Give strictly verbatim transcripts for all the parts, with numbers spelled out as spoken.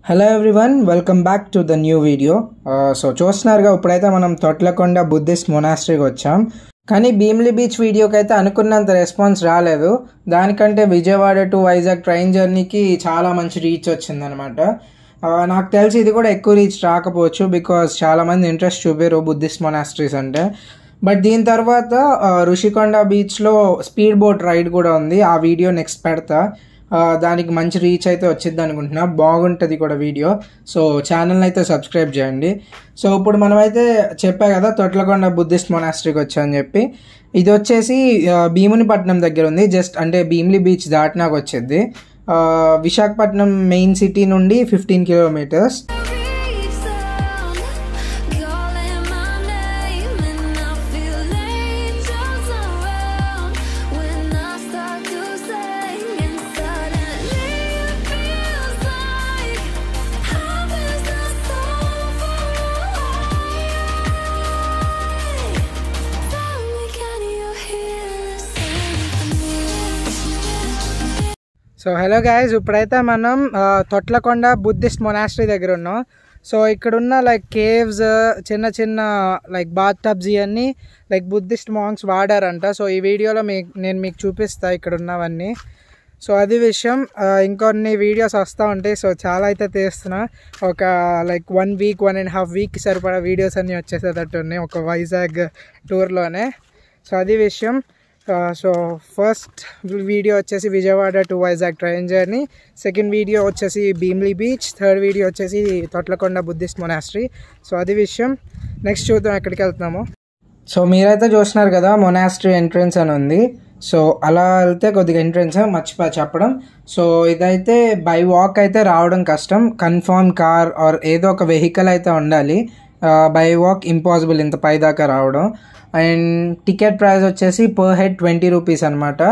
Hello everyone, welcome back to the new video. So చూస్తున్నారుగా, ఇప్పుడైతే మనం తొట్లకొండ బుద్ధిస్ట్ మొనాస్ట్రీకి వచ్చాం. కానీ భీమిలి బీచ్ వీడియోకి అయితే అనుకున్నంత రెస్పాన్స్ రాలేదు. దానికంటే విజయవాడ టు వైజాగ్ ట్రైన్ జర్నీకి చాలా మంచి రీచ్ వచ్చిందనమాట. నాకు తెలిసి ఇది కూడా ఎక్కువ రీచ్ రాకపోవచ్చు, బికాజ్ చాలామంది ఇంట్రెస్ట్ చూపారు బుద్ధిస్ట్ మొనాస్ట్రీస్ అంటే. బట్ దీని తర్వాత ఋషికొండ బీచ్లో స్పీడ్ బోట్ రైడ్ కూడా ఉంది. ఆ వీడియో నెక్స్ట్ పెడతా. దానికి మంచి రీచ్ అయితే వచ్చింది అనుకుంటున్నా. బాగుంటుంది కూడా వీడియో. సో ఛానల్ని అయితే సబ్స్క్రైబ్ చేయండి. సో ఇప్పుడు మనమైతే చెప్పా కదా తొట్లకొండ బుద్ధిస్ట్ మొనాస్ట్రీకి వచ్చా అని చెప్పి. ఇది వచ్చేసి భీమునిపట్నం దగ్గర ఉంది. జస్ట్ అంటే భీమిలి బీచ్ దాటినాక వచ్చేది. విశాఖపట్నం మెయిన్ సిటీ నుండి fifteen kilometres. So hello guys, ఇప్పుడైతే మనం తొట్లకొండ బుద్ధిస్ట్ మొనాస్ట్రీ దగ్గర ఉన్నాం. సో ఇక్కడున్న లైక్ కేవ్స్, చిన్న చిన్న లైక్ బాత్ టబ్స్ ఇవన్నీ లైక్ బుద్ధిస్ట్ మాంక్స్ వాడారంట. సో ఈ వీడియోలో మీ నేను మీకు చూపిస్తాను ఇక్కడ ఉన్నవన్నీ. సో అది విషయం. ఇంకొన్ని వీడియోస్ వస్తూ ఉంటాయి. సో చాలా అయితే తీస్తున్నా. ఒక like one week one and half week సరిపడా వీడియోస్ అన్నీ వచ్చేసేటట్టు ఉన్నాయి ఒక వైజాగ్ టూర్లోనే. సో అది విషయం. సో ఫస్ట్ వీడియో వచ్చేసి Vijayawada to Vizag train journey, second video వచ్చేసి భీమిలి బీచ్, థర్డ్ వీడియో వచ్చేసి తొట్లకొండ బుద్ధిస్ట్ మొనాస్ట్రీ. సో అది విషయం. నెక్స్ట్ చూద్దాం ఎక్కడికి వెళ్తున్నాము. సో మీరైతే చూస్తున్నారు కదా, మొనాస్ట్రీ ఎంట్రన్స్ అని ఉంది. సో అలా వెళ్తే కొద్దిగా ఎంట్రన్స్ మర్చిపోయి చెప్పడం. సో ఇదైతే బై వాక్ అయితే రావడం కష్టం. కన్ఫర్మ్ కార్ ఆర్ ఏదో ఒక వెహికల్ అయితే ఉండాలి. బై వాక్ ఇంపాసిబుల్ ఇంత పై దాకా రావడం. అండ్ టికెట్ ప్రైస్ వచ్చేసి పర్ హెడ్ ట్వంటీ రూపీస్ అనమాట.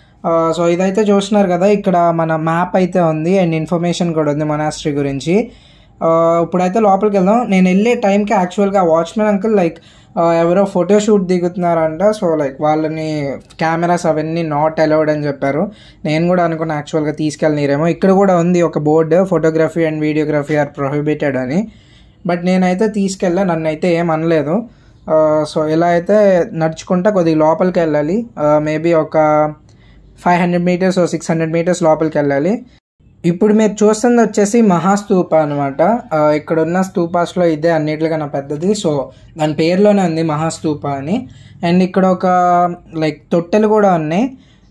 సో ఇదైతే చూస్తున్నారు కదా, ఇక్కడ మన మ్యాప్ అయితే ఉంది అండ్ ఇన్ఫర్మేషన్ కూడా ఉంది మొనాస్ట్రీ గురించి. ఇప్పుడైతే లోపలికి వెళ్దాం. నేను వెళ్ళే టైంకి యాక్చువల్గా వాచ్మెన్ అంకుల్ లైక్ ఎవరో ఫోటోషూట్ దిగుతున్నారంట. సో లైక్ వాళ్ళని కెమెరాస్ అవన్నీ నాట్ అలౌడ్ అని చెప్పారు. నేను కూడా అనుకున్నా యాక్చువల్గా తీసుకెళ్ళనీరేమో. ఇక్కడ కూడా ఉంది ఒక board, photography and videography are prohibited అని. బట్ నేనైతే తీసుకెళ్ళా, నన్ను అయితే ఏం అనలేదు. సో ఇలా అయితే నడుచుకుంటా కొద్దిగా లోపలికి వెళ్ళాలి. మేబీ ఒక five hundred metres six hundred metres లోపలికి వెళ్ళాలి. ఇప్పుడు మీరు చూస్తుంది వచ్చేసి మహాస్తూప అనమాట. ఇక్కడ ఉన్న స్తూపాస్లో ఇదే అన్నిటికన్నా పెద్దది. సో దాని పేరులోనే ఉంది మహాస్తూప అని. అండ్ ఇక్కడ ఒక లైక్ తొట్టెలు కూడా ఉన్నాయి.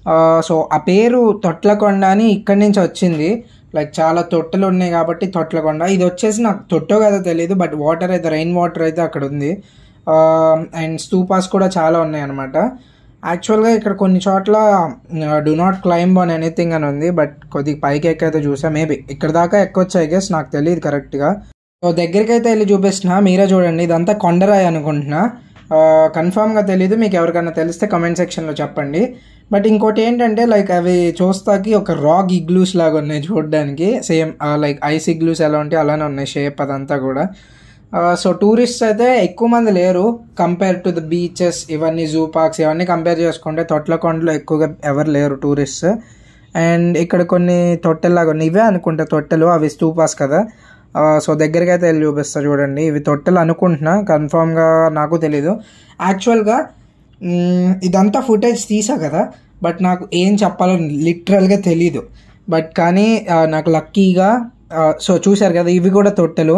సో ఆ పేరు తొట్లకొండ అని ఇక్కడి నుంచి వచ్చింది. లైక్ చాలా తొట్టెలు ఉన్నాయి కాబట్టి తొట్లకొండ. ఇది వచ్చేసి నాకు తొట్టో కదా తెలియదు, బట్ వాటర్ అయితే రైన్ వాటర్ అయితే అక్కడ ఉంది. అండ్ స్తూపాస్ కూడా చాలా ఉన్నాయి అనమాట. యాక్చువల్గా ఇక్కడ కొన్ని చోట్ల do not climb on anything అని ఉంది, బట్ కొద్దిగా పైకి ఎక్కైతే చూసా. మేబీ ఇక్కడ దాకా ఎక్కొచ్చు ఐ గెస్, నాకు తెలియదు కరెక్ట్గా. సో దగ్గరికి అయితే వెళ్ళి చూపిస్తున్నా, మీరే చూడండి. ఇదంతా కొండరాయి అనుకుంటున్నా, కన్ఫామ్గా తెలీదు. మీకు ఎవరికైనా తెలిస్తే కమెంట్ సెక్షన్లో చెప్పండి. బట్ ఇంకోటి ఏంటంటే లైక్ అవి చూస్తాకి ఒక రాక్ ఇగ్లూస్ లాగా ఉన్నాయి చూడడానికి. సేమ్ లైక్ ఐస్ ఇగ్లూస్ ఎలా ఉంటాయి అలానే ఉన్నాయి షేప్ అదంతా కూడా. సో టూరిస్ట్స్ అయితే ఎక్కువ మంది లేరు కంపేర్ టు ద బీచెస్, ఇవన్నీ జూ పార్క్స్ ఇవన్నీ కంపేర్ చేసుకుంటే తొట్లకొండలో ఎక్కువగా ఎవరు లేరు టూరిస్ట్స్. అండ్ ఇక్కడ కొన్ని తొట్టెల్లాగా ఉన్నాయి, ఇవే అనుకుంటా తొట్టెలు, అవి స్తూపాస్ కదా. సో దగ్గరికి అయితే వెళ్ళి చూపిస్తా చూడండి. ఇవి తొట్టెలు అనుకుంటున్నా, కన్ఫామ్గా నాకు తెలీదు. యాక్చువల్గా ఇదంతా ఫుటేజ్ తీసా కదా, బట్ నాకు ఏం చెప్పాలో లిటరల్గా తెలీదు. బట్ కానీ నాకు లక్కీగా సో చూశారు కదా, ఇవి కూడా తొట్టెలు.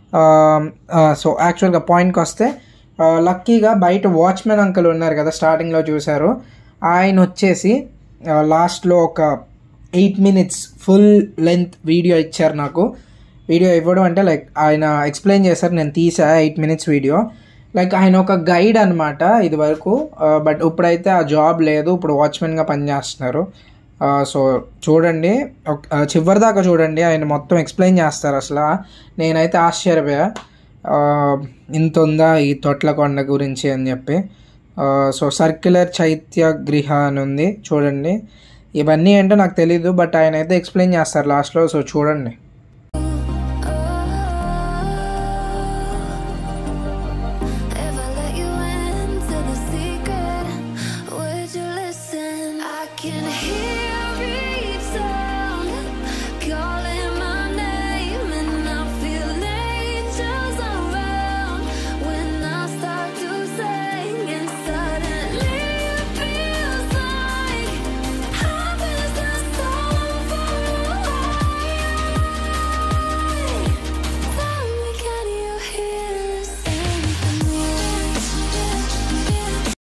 సో యాక్చువల్గా పాయింట్కి వస్తే లక్కీగా బయట వాచ్మెన్ అంకుల్ ఉన్నారు కదా, స్టార్టింగ్లో చూశారు. ఆయన వచ్చేసి లాస్ట్లో ఒక eight minutes full length video ఇచ్చారు నాకు. వీడియో ఇవ్వడం అంటే లైక్ ఆయన ఎక్స్ప్లెయిన్ చేశారు, నేను తీసా ఎయిట్ మినిట్స్ వీడియో. లైక్ ఆయన ఒక గైడ్ అనమాట ఇది వరకు, బట్ ఇప్పుడైతే ఆ జాబ్ లేదు, ఇప్పుడు వాచ్మెన్గా పనిచేస్తున్నారు. సో చూడండి, చివరి దాకా చూడండి, ఆయన మొత్తం ఎక్స్ప్లెయిన్ చేస్తారు. అసలు నేనైతే ఆశ్చర్యపోయా, ఇంత ఉందా ఈ తొట్లకొండ గురించి అని చెప్పి. సో సర్క్యులర్ చైత్య గృహ అని ఉంది చూడండి. ఇవన్నీ ఏంటో నాకు తెలీదు, బట్ ఆయన అయితే ఎక్స్ప్లెయిన్ చేస్తారు లాస్ట్లో. సో చూడండి. Can hear each sound calling my name, and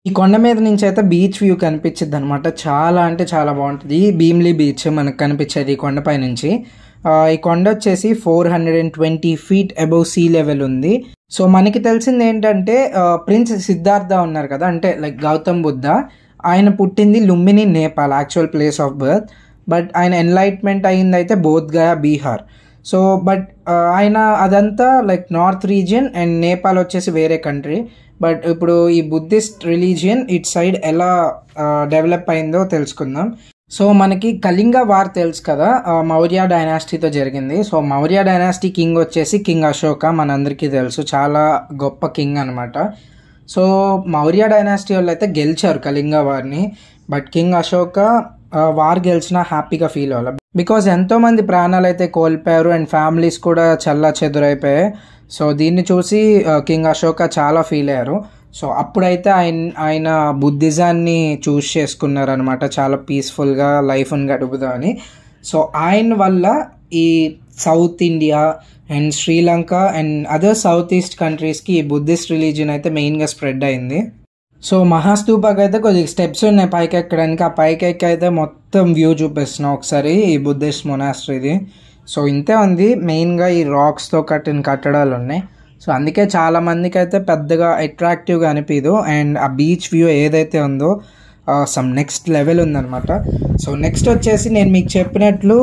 ఈ కొండ మీద నుంచి అయితే బీచ్ వ్యూ కనిపించింది అనమాట. చాలా అంటే చాలా బాగుంటుంది. భీమ్లీ బీచ్ మనకు కనిపించేది ఈ కొండపై నుంచి. ఈ కొండ వచ్చేసి four hundred and twenty feet above sea level ఉంది. సో మనకి తెలిసింది ఏంటంటే ప్రిన్స్ సిద్ధార్థ ఉన్నారు కదా, అంటే లైక్ గౌతమ్ బుద్ధ, ఆయన పుట్టింది Lumbini, Nepal, actual place of birth. But ఆయన ఎన్లైట్మెంట్ అయింది అయితే బోధ్గయ, బీహార్. సో బట్ ఆయన అదంతా like north region and Nepal వచ్చేసి వేరే కంట్రీ. బట్ ఇప్పుడు ఈ బుద్ధిస్ట్ రిలీజియన్ ఇట్ సైడ్ ఎలా డెవలప్ అయిందో తెలుసుకుందాం. సో మనకి కళింగ వార్ తెలుసు కదా, మౌర్య డైనాసిటీతో జరిగింది. సో మౌర్య డైనాసిటీ కింగ్ వచ్చేసి కింగ్ అశోక, మనందరికీ తెలుసు, చాలా గొప్ప కింగ్ అనమాట. సో మౌర్య డైనాసిటీ వాళ్ళు అయితే గెలిచారు కళింగ వార్ని. బట్ కింగ్ అశోక వార్ గెలిచినా హ్యాపీగా ఫీల్ అవ్వాలి, బికాజ్ ఎంతోమంది ప్రాణాలు అయితే కోల్పోయారు అండ్ ఫ్యామిలీస్ కూడా చల్లా చెదురైపోయాయి. సో దీన్ని చూసి కింగ్ అశోక చాలా ఫీల్ అయ్యారు. సో అప్పుడైతే ఆయన ఆయన బుద్ధిజాన్ని చూస్ చేసుకున్నారు అనమాట, చాలా పీస్ఫుల్గా లైఫ్ని గడుపుదామని. సో ఆయన వల్ల ఈ south India and Sri Lanka and other south east కంట్రీస్కి ఈ బుద్ధిస్ట్ రిలీజియన్ అయితే మెయిన్గా స్ప్రెడ్ అయింది. సో మహాస్తూపాకి అయితే కొద్దిగా స్టెప్స్ ఉన్నాయి పైకి ఎక్కడానికి. ఆ పైకి ఎక్కి అయితే మొత్తం వ్యూ చూపిస్తున్నాం ఒకసారి ఈ బుద్ధిస్ట్ మొనాస్ట్రీది. సో ఇంతే ఉంది, మెయిన్గా ఈ రాక్స్తో కట్టిన కట్టడాలు ఉన్నాయి. సో అందుకే చాలా మందికి అయితే పెద్దగా అట్రాక్టివ్గా అనిపించదు. అండ్ ఆ బీచ్ వ్యూ ఏదైతే ఉందో సమ్ నెక్స్ట్ లెవెల్ ఉందన్నమాట. సో నెక్స్ట్ వచ్చేసి నేను మీకు చెప్పినట్లు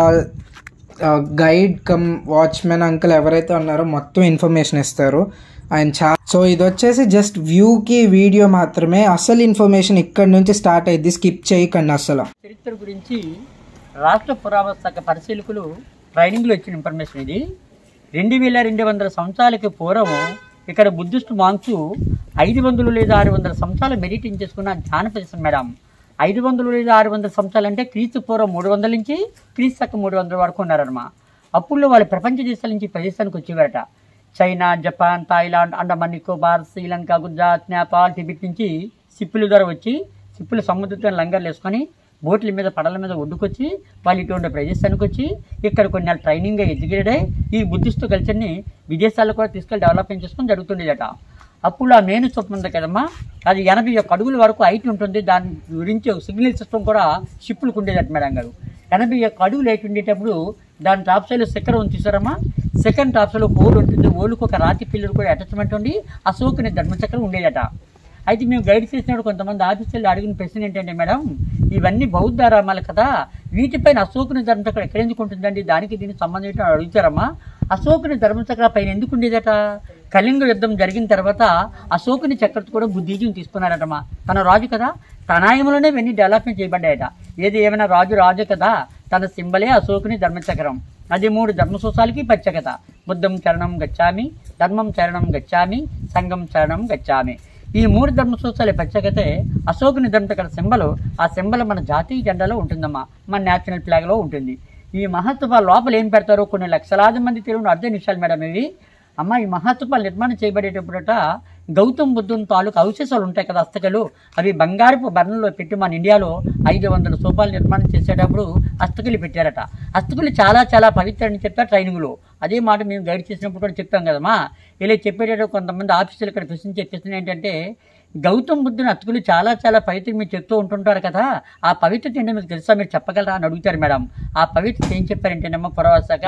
గైడ్ కమ్ వాచ్మెన్ అంకుల్ ఎవరైతే ఉన్నారో మొత్తం ఇన్ఫర్మేషన్ ఇస్తారు ఆయన చా సో ఇది వచ్చేసి జస్ట్ వ్యూకి వీడియో మాత్రమే, అసలు ఇన్ఫర్మేషన్ ఇక్కడ నుంచి స్టార్ట్ అయ్యింది, స్కిప్ చేయకండి అసలు. చరిత్ర గురించి రాష్ట్ర పురావస్తు శాఖ పరిశీలకులు ట్రైనింగ్లో ఇచ్చిన ఇన్ఫర్మేషన్ ఇది. రెండు వేల రెండు వందల సంవత్సరాలకి పూర్వం ఇక్కడ బుద్ధిస్ట్ మాంగ్స్ ఐదు వందలు లేదా ఆరు వందల సంవత్సరాలు మెడిటేషన్ చేసుకున్న ధ్యాన ప్రదేశం మేడం. ఐదు వందలు లేదా ఆరు వందల సంవత్సరాలు అంటే క్రీస్తు పూర్వం మూడు వందల నుంచి క్రీస్తు శకం మూడు వందల వరకు ఉన్నారన్నమా. అప్పుడు వాళ్ళు ప్రపంచ దేశాల నుంచి ప్రదేశానికి వచ్చేవారట. China, Japan, Thailand, Andaman Nicobar, Sri Lanka, Gujarat, Nepal, Tibet నుంచి సిప్పుల ద్వారా వచ్చి సిప్పులు సముద్రంతో లంగర్లు వేసుకొని బోట్ల మీద పడల మీద ఒడ్డుకొచ్చి వాళ్ళు ఇటువంటి ప్రదేశానికి వచ్చి ఇక్కడ కొన్ని నెలలు ట్రైనింగ్గా ఎడ్యుకేటెడ్ అయ్యి ఈ బుద్ధిస్ట్ కల్చర్ని విదేశాల్లో కూడా తీసుకెళ్ళి డెవలప్మెంట్ చేసుకొని జరుగుతుండేదట. అప్పుడు ఆ మెయిన్ స్థూపం ఉంది కదమ్మా, అది ఎనభై ఒక్క అడుగుల వరకు హైట్ ఉంటుంది. దాని గురించి సిగ్నల్ సిస్టమ్ కూడా షిప్పులకు ఉండేదట మేడం గారు. ఎనభై ఒక్క అడుగులు హైట్ ఉండేటప్పుడు దాని టాప్ సైడ్లో శిఖరం ఉంది చూసారమ్మా, సెకండ్ టాప్ సైడ్లో హోల్ ఉంటుంది. హోల్కి ఒక రాతి పిల్లలు కూడా అటాచ్మెంట్ ఉండి అశోకుని ధర్మచక్రం ఉండేదట. అయితే మేము గైడ్ చేసినప్పుడు కొంతమంది ఆఫీసర్లు అడిగిన ప్రశ్న ఏంటంటే మేడం, ఇవన్నీ బౌద్ధారామాలు కదా, వీటిపైన అశోకుని ధర్మచక్రం ఎక్కడ ఎందుకు ఉంటుందండి, దానికి దీనికి సంబంధం ఏంటో అడుగుతారమ్మా. అశోకుని ధర్మచక్ర పైన ఎందుకు ఉండేదట, కళింగ యుద్ధం జరిగిన తర్వాత అశోకుని చక్రవర్తి కూడా బుద్ధిజం తీసుకున్నారటమ్మా. తన రాజు కదా, తన ఆయములోనే ఇవన్నీ డెవలప్మెంట్ చేయబడ్డాయట. ఏది ఏమైనా రాజు రాజు కదా, తన సింబలే అశోకుని ధర్మచక్రం. అది మూడు ధర్మసూత్రాలకి ప్రత్యేకత. బుద్ధం చరణం గచ్చామి, ధర్మం చరణం గచ్చామి, సంఘం చరణం గచ్చామి. ఈ మూడు ధర్మసూత్రాల ప్రత్యేకతే అశోకుని ధర్మచక్ర సింబల్. ఆ సింబల్ మన జాతీయ జెండాలో ఉంటుందమ్మా, మన నేషనల్ ఫ్లాగ్లో ఉంటుంది. ఈ మహాత్వాల లోపల ఏం పెడతారో కొన్ని లక్షలాది మంది తెలుగు అర్థం నిమిషాలు మేడం ఇవి. అమ్మ ఈ మహాత్వాలు నిర్మాణం చేయబడేటప్పుడట గౌతమ్ బుద్ధుని తాలూకు అవశేషాలు ఉంటాయి కదా, అస్తకలు, అవి బంగారపు బర్ణంలో పెట్టి మన ఇండియాలో ఐదు వందల స్థూపాలు నిర్మాణం చేసేటప్పుడు అస్తకలు పెట్టారట. అస్తకలు చాలా చాలా పవిత్ర అని చెప్తారు ట్రైనింగ్లో. అదే మాట మేము గైడ్ చేసినప్పుడు కూడా చెప్పాం కదమ్మా. ఇలా చెప్పేటప్పుడు కొంతమంది ఆఫీసులు ఇక్కడ ప్రశ్న చెప్పేస్తున్న ఏంటంటే, గౌతమ్ బుద్ధుని అతుకులు చాలా చాలా పవిత్ర మీరు చెప్తూ ఉంటుంటారు కదా, ఆ పవిత్రత ఏంటో మీకు తెలుసా, మీరు చెప్పగలరా అని అడుగుతారు మేడం. ఆ పవిత్రత ఏం చెప్పారంటేనమ్మా, పురావశాక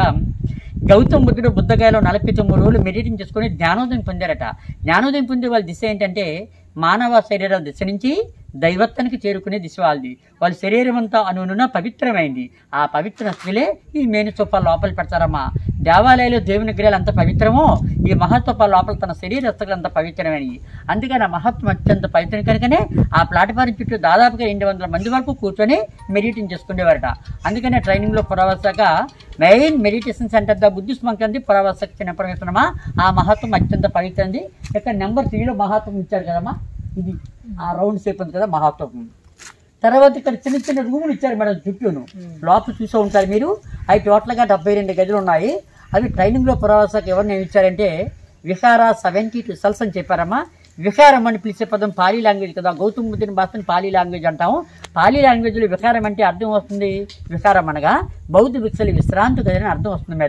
గౌతమ్ బుద్ధుడు బుద్ధగయలో నలభై తొమ్మిది రోజులు మెడిటేషన్ చేసుకుని జ్ఞానోదయం పొందారట. జ్ఞానోదయం పొందే వాళ్ళ దిశ ఏంటంటే మానవ శరీరం దిశ నుంచి దైవత్వానికి చేరుకునే దిశ వాళ్ళది. వాళ్ళ శరీరం అంతా అనువున పవిత్రమైంది. ఆ పవిత్ర స్త్రీలే ఈ మేను స్థూపాల లోపల పెడతారమ్మా. దేవాలయాలు దేవుని విగ్రహాలు అంత పవిత్రమో ఈ మహాత్వాల లోపల తన శరీర వస్తువులు అంత పవిత్రమైనవి. అందుకని ఆ మహత్వం అత్యంత పవిత్రం కనుకనే ఆ ప్లాట్ఫారం చుట్టూ దాదాపుగా ఎనిమిది వందల మంది వరకు కూర్చొని మెడిటేషన్ చేసుకునేవారట. అందుకనే ట్రైనింగ్లో పురావశాక main meditation centre the Buddhist monk అంది పురావశాక చిన్నప్పుడు ఆ మహత్వం అత్యంత పవిత్రంది. ఇక్కడ నెంబర్ త్రీలో మహత్వం ఇచ్చారు కదమ్మా, ఇది ఆ రౌండ్ షేప్ ఉంది కదా మహత్వం. తర్వాత ఇక్కడ చిన్న చిన్న రూములు ఇచ్చారు మేడం చుట్టూను, లోపల చూసే ఉంటారు మీరు. అవి టోటల్గా డెబ్బై రెండు గదులు ఉన్నాయి. అవి ట్రైనింగ్లో పురావశాక ఎవరిని ఇచ్చారంటే విహార సెవెంటీ టూ సెల్స్ అని చెప్పారమ్మా. విహారం అని పిలిచే పదం పాలీ లాంగ్వేజ్ కదా, గౌతమ్ బుద్ధుని భాషని పాలీ లాంగ్వేజ్ అంటాము. పాలీ లాంగ్వేజ్లో విహారం అంటే అర్థం వస్తుంది, విహారం అనగా బౌద్ధ భిక్షుల విశ్రాంతి గది అని అర్థం వస్తుంది మేడం.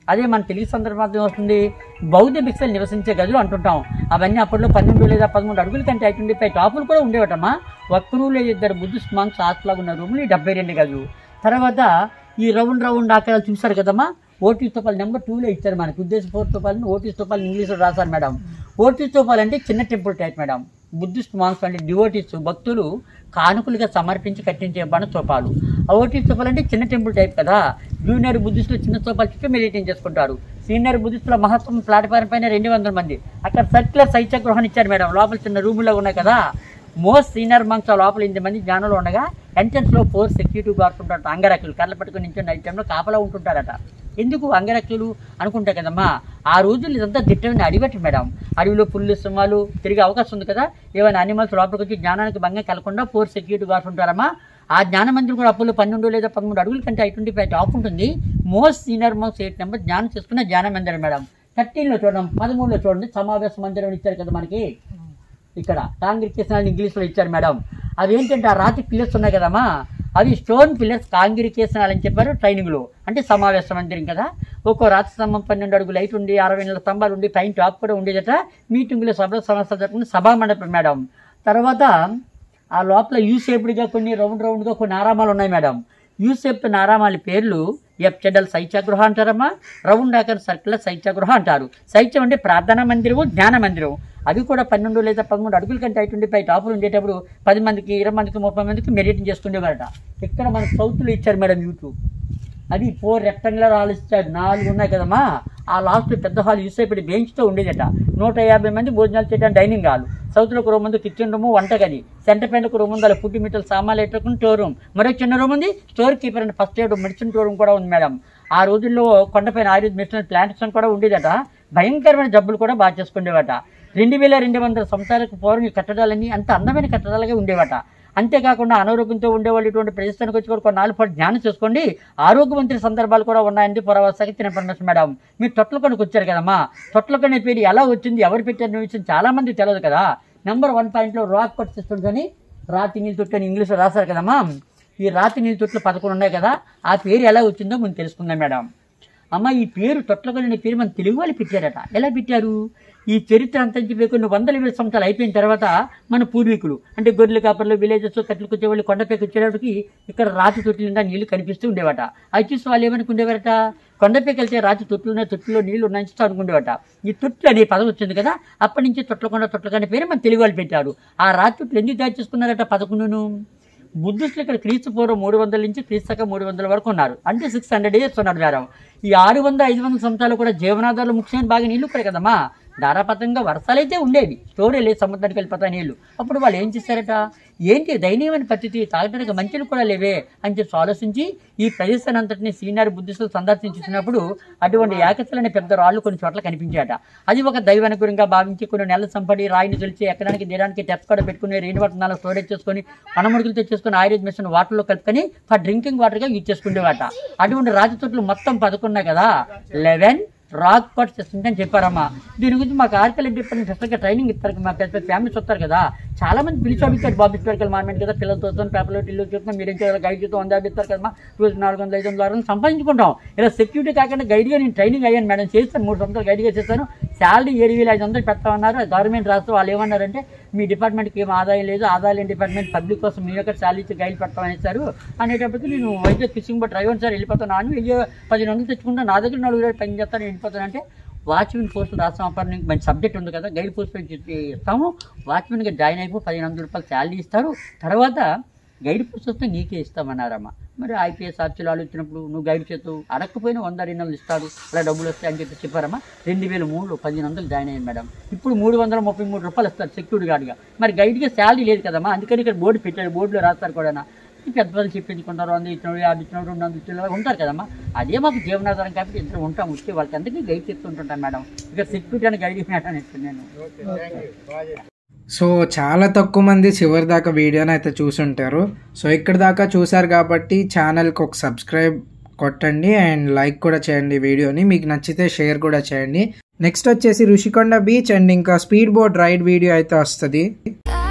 అదే మన తెలుగు సందర్భం వస్తుంది బౌద్ధ భిక్షలు నివసించే గదులు అంటుంటాం. అవన్నీ అప్పట్లో పన్నెండు లేదా పదమూడు అడుగుల కంటే ఐదు ట్వంటీ ఫైవ్ టాపులు కూడా ఉండేవటమ్మా. ఒక్కరు లేదా ఇద్దరు బుద్ధిస్ట్ మాంగ్స్ హాస్టల్గా ఉన్న రూములు ఈ డెబ్బై రెండు గదులు. తర్వాత ఈ రౌండ్ రౌండ్ ఆకారాలు చూసారు కదమ్మా, ఓటీ స్తూపాలు నెంబర్ టూలో ఇచ్చారు మనకు. ఉద్దేశపూర్వ స్తూపాలను ఓటీ స్తూపాలు ఇంగ్లీష్లో రాశారు మేడం. ఓటీ స్తూపాలు అంటే చిన్న temple type madam. Buddhist monks అంటే డివోటీస్ భక్తులు కానుకలుగా సమర్పించి కట్టించేబడిన స్తూపాలు. ఓటీ స్తూపాలు అంటే చిన్న టెంపుల్ టైప్ కదా. జూనియర్ బుద్ధిస్టులు చిన్న స్తూపాలు చుట్టూ మెడిటేషన్ చేసుకుంటారు. సీనియర్ బుద్ధిస్టుల మహత్వం ప్లాట్ఫారం పైన రెండు వందల మంది. అక్కడ సర్క్యులర్ శైత్య గృహాన్ని ఇచ్చారు మేడం. లోపల చిన్న రూములో ఉన్నాయి కదా. మోస్ట్ సీనియర్ మంక్స్ లోపల ఎనిమిది మంది జ్ఞానంలో ఉండగా ఎంట్రన్స్లో ఫోర్ సెక్యూరిటీ గార్డ్స్ ఉంటారట. అంగరక్షులు కర్రలు పట్టుకుని నించుని నైట్ టైంలో కాపలా ఉంటుంటారట. ఎందుకు అంగరక్షులు అనుకుంటా కదమ్మా, ఆ రోజులు ఇదంతా దిట్టమైన అడిగట్టు మేడం. అడవిలో పుల్లు సింహాలు తిరిగే అవకాశం ఉంది కదా. ఏమైనా అనిమల్స్ లోపలికి వచ్చి జ్ఞానానికి భంగం కలగకుండా ఫోర్ సెక్యూరిటీ గార్డ్స్ ఉంటారమ్మా. ఆ జ్ఞాన మందిరం కూడా అప్పుల్లో పన్నెండు లేదా పదమూడు అడుగుల కంటే ఐ ట్వంటీ ఫైవ్ టాప్ ఉంటుంది. Most senior monks eight number జ్ఞానం చేసుకున్న జ్ఞాన మందిరం మేడం. థర్టీన్లో చూడండి, పదమూడులో చూడండి సమావేశ మందిరం ఇచ్చారు కదా మనకి. ఇక్కడ కాంగ్రికేషన్ ఇంగ్లీష్లో ఇచ్చారు మేడం. అవి ఏంటంటే ఆ రాతి పిల్లర్స్ ఉన్నాయి కదమ్మా, అవి స్టోన్ పిల్లర్స్ కాంగ్రికేషన్ అని చెప్పారు ట్రైనింగ్లో. అంటే సమావేశ మందిరం కదా. ఒక్కో రాతి స్తంభం పన్నెండు అడుగులు లైట్ ఉండి అరవై నెలల స్తంభాలు ఉండి పైన టాప్ కూడా ఉండేదట. మీటింగ్లో సభలో సమస్యలు జరుపుకుని సభా మండపం మేడం. తర్వాత ఆ లోపల యూ షేప్డ్గా కొన్ని రౌండ్ రౌండ్గా కొన్ని ఆరామాలు ఉన్నాయి మేడం. యూ షేప్ ఆరామాల పేర్లు ఎఫ్ చెడల్ శైత్యగృహ అంటారమ్మా. రౌండ్ ఆకర్ సర్కిల్ శైత్యగృహ అంటారు. శైత్యం అంటే ప్రార్థనా మందిరము, జ్ఞాన మందిరం. అవి కూడా పన్నెండు లేదా పదమూడు అడుగుల కంటే ఐదు ట్వంటీ ఫైవ్ టాపులు ఉండేటప్పుడు పది మందికి ఇరవై మందికి ముప్పై మందికి మెడిటేషన్ చేసుకునేవారట. ఇక్కడ మనకు సౌత్లో ఇచ్చారు మేడం యూట్యూబ్. అది ఫోర్ రెక్టాంగులర్ హాల్ ఇచ్చారు. నాలుగు ఉన్నాయి కదమ్మా. ఆ లాస్ట్ పెద్ద హాల్ యూస్ అయిపోయి బెంచ్తో ఉండేదట. నూట యాభై మంది భోజనాలు చేయడానికి డైనింగ్ హాల్. సౌత్లో ఒక రూమ్ ఉంది, కిచెన్ రూమ్, వంటగది. సెంటర్ పైన ఒక రూమ్ ఉంది, అలా ఫుడ్ మీటర్లు సామాన్లు ఎట్టుకుని స్టోర్ రూమ్. మరొక చిన్న రూమ్ ఉంది, store keeper and first aid medicine store room కూడా ఉంది మేడం. ఆ రోజుల్లో కొండపైన ఆయుర్వేద మెడిసిన్ ప్లాంటేషన్ కూడా ఉండేదట. భయంకరమైన జబ్బులు కూడా బాగా చేసుకునేవట. రెండు వేల రెండు వందల సంవత్సరాలకు పూర్వం ఈ కట్టడాలన్నీ అంత అందమైన కట్టడాలుగా ఉండేవట. అంతేకాకుండా అనారోగ్యంతో ఉండేవాళ్ళు ఇటువంటి ప్రదేశానికి వచ్చి కూడా కొన్నాళ్ళు పాటు ధ్యానం చేసుకోండి, ఆరోగ్యవంతుల సందర్భాలు కూడా ఉన్నాయండి. పురావస్థకి తిన పరమేశ్వర మేడం. మీరు తొట్లకొండకు వచ్చారు కదమ్మా. తొట్లకొండ పేరు ఎలా వచ్చింది, ఎవరు పెట్టారు విషయం చాలా మంది తెలియదు కదా. నెంబర్ వన్ పాయింట్లో రాక్ కట్ సిస్టమ్ కానీ రాతి నీళ్ళు తొట్టు అని ఇంగ్లీష్లో రాశారు కదమ్మా. ఈ రాతి నీళ్ళు తొట్లు పదకొండు ఉన్నాయి కదా. ఆ పేరు ఎలా వచ్చిందో మనం తెలుసుకుందాం మేడం. అమ్మ ఈ పేరు తొట్లకొండ అనే పేరు మన తెలుగు వాళ్ళు పెట్టారట. ఎలా పెట్టారు? ఈ చరిత్ర అంతా చెప్పి కొన్ని వందల వేల సంవత్సరాలు అయిపోయిన తర్వాత మన పూర్వీకులు అంటే గొర్రెల కాపర్లు విలేజెస్ కట్టెలకు వచ్చేవాళ్ళు కొండపైకి వచ్చేటప్పటికి ఇక్కడ రాతి తొట్టి నిండా నీళ్లు కనిపిస్తూ ఉండేవట. అది చూసి వాళ్ళు ఏమనుకుండేవారట, కొండపైకి వెళ్తే రాతి తొట్లు ఉన్నాయి, తొట్టులో నీళ్లు ఉన్నాయని అనుకుండేవట. ఈ తొట్లు అనే పదం వచ్చింది కదా, అప్పటి నుంచి తొట్లకొండ తొట్లకొండ పేరు మన తెలుగు వాళ్ళు పెట్టారు. ఆ రాతి తొట్లు ఎందుకు తయారు చేసుకున్నారట పదకొండును? బుద్ధిస్టులు ఇక్కడ క్రీస్తు పూర్వం మూడు వందల నుంచి క్రీస్తు మూడు వందల వరకు ఉన్నారు. అంటే సిక్స్ హండ్రెడ్ ఇయర్స్ ఉన్నారు మేడం. ఈ ఆరు వందల ఐదు వందల సంవత్సరాలు కూడా జీవనాధారాలు ముఖ్యమైన బాగా నీళ్లు ఉంటాయి కదమ్మా. ధారాపతంగా వర్షాలైతే ఉండేవి, స్టోరే లేదు, సముద్రానికి వెళ్ళిపోతాయి నీళ్లు. అప్పుడు వాళ్ళు ఏం చేశారట, ఏంటి దయనీయమైన పరిస్థితి, తాగడానికి మంచిలు కూడా లేవే అని చెప్పి ఆలోచించి ఈ ప్రదేశాన్ని అంతటిని సీనియర్ బుద్ధిస్టులు సందర్శించినప్పుడు అటువంటి ఏకశిలనే పెద్ద రాళ్ళు కొన్ని చోట్ల కనిపించాట. అది ఒక దైవానుగుణంగా భావించి కొన్ని నెలలు సంపడి రాయిని తొలిచి ఎక్కడానికి దిగడానికి టెప్స్ కూడా పెట్టుకుని రెయిన్ వాటర్ నాలుగు స్టోరేజ్ చేసుకుని పనముడుగులు తెచ్చేసుకుని ఆయుర్వేద మిషన్ వాటర్లో కలుపుకొని ఫర్ డ్రింకింగ్ వాటర్గా యూజ్ చేసుకునేవాట. అటువంటి రాతి తొట్లు మొత్తం పదకొండున్నాయి కదా, లెవెన్ రాక్ కట్ సిస్టమ్ అని చెప్పారమ్మా. దీని గురించి మాకు ఆర్కల్ డిపార్ట్మెంట్ స్పెషల్గా ట్రైనింగ్ ఇస్తారు. మా పెద్ద ఫ్యామిలీస్ వస్తారు కదా, చాలా మంది పిలిచి అడుగుతారు. బాబు హిస్టారికల్ మార్మెంట్ కదా, పిల్లలతో పేపర్లో టిల్లు చూస్తున్నాం, మీరు ఏం చేయాలి గైడ్ చేస్తాం వంద ఇస్తారు కదమ్మా. రోజు నాలుగు వందల ఐదు వందల ఆరు సంపాదించుకుంటాం. ఇలా సెక్యూరిటీ కాకుండా గైడ్గా నేను ట్రైనింగ్ అయ్యాను మేడం, చేస్తాను. మూడు సంవత్సరాలు గైడ్గా చేస్తాను. శాలరీ ఏడు వేల ఐదు వందలు పెడతామన్నారు. గవర్నమెంట్ రాస్తూ వాళ్ళు ఏమన్నారంటే మీ డిపార్ట్మెంట్కి ఏం ఆదాయం లేదు, ఆదాయం లేని డిపార్ట్మెంట్ పబ్లిక్ కోసం మీ యొక్క శాలరీ ఇచ్చి గైడ్ పెడతామని ఇస్తారు అనేటప్పటికి నేను వైద్య ఫిషింగ్ బట్ డ్రైవర్ సార్ వెళ్ళిపోతాను. నాను వెయ్యి పదిహేను వందలు తెచ్చుకుంటాను, నా దగ్గర నాలుగు వేలు పని చేస్తాను, వెళ్ళిపోతాను. అంటే వాచ్మెన్ పోస్టులు రాస్తాం, అప్పుడు మంచి సబ్జెక్ట్ ఉంది కదా, గైడ్ పోస్ట్ ఇస్తాము, వాచ్మెన్గా జాయిన్ అయిపో పదిహేను వందల రూపాయలు శాలరీ ఇస్తారు, తర్వాత గైడ్ పోస్ట్ వస్తే నీకే ఇస్తామన్నారమ్మా. మరి ఐపీఎస్ ఆర్చీలు ఇచ్చినప్పుడు నువ్వు గైడ్ చేస్తూ అడగకపోయినా వంద రెండు వందలు ఇస్తాడు, అలా డబ్బులు వస్తాయి అని చెప్పి చెప్పారమ్మా. రెండు వేల మూడులో పదిహేను వందలు జాయిన్ అయ్యాను మేడం. ఇప్పుడు మూడు వందల ముప్పై మూడు రూపాయలు ఇస్తారు సెక్యూరిటీ గార్డ్గా. మరి గైడ్గా శాలరీ లేదు కదమ్మా, అందుకని ఇక్కడ బోర్డు పెట్టారు, బోర్డులో రాస్తారు కూడా. పెద్ద వాళ్ళు చెప్పించుకుంటారు, వంద ఇచ్చినప్పుడు యాభై ఇచ్చినప్పుడు రెండు వందలు ఇచ్చిన ఉంటారు కదమ్మా. అదే మాకు జీవనాధారం కాబట్టి ఇద్దరు ఉంటాం, వచ్చే వాళ్ళకి అందరికీ గైడ్ చెప్తుంటుంటాను మేడం. ఇక సెక్యూరిటీ అని గైడ్ మేడం నేను. సో చాలా తక్కువ మంది చివరి దాకా వీడియోని అయితే చూసుంటారు. సో ఇక్కడ దాకా చూసారు కాబట్టి ఛానల్కి ఒక సబ్స్క్రైబ్ కొట్టండి అండ్ లైక్ కూడా చేయండి వీడియోని. మీకు నచ్చితే షేర్ కూడా చేయండి. నెక్స్ట్ వచ్చేసి ఋషికొండ బీచ్ అండ్ ఇంకా స్పీడ్ బోట్ రైడ్ వీడియో అయితే వస్తుంది.